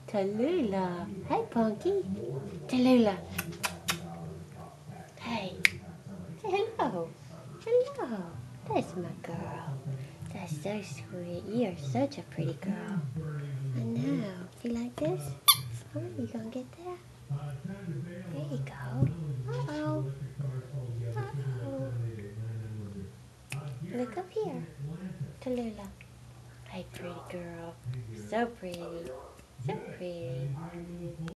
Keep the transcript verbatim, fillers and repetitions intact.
Tallulah. Hey, Punky. Tallulah. Hey. Say hello. Hello. That's my girl. That's so sweet. You're such a pretty girl. I know. You like this? Oh, you gonna get there? There you go. Uh-oh. Uh-oh. Look up here. Tallulah. Hey, pretty girl. So pretty. So pretty.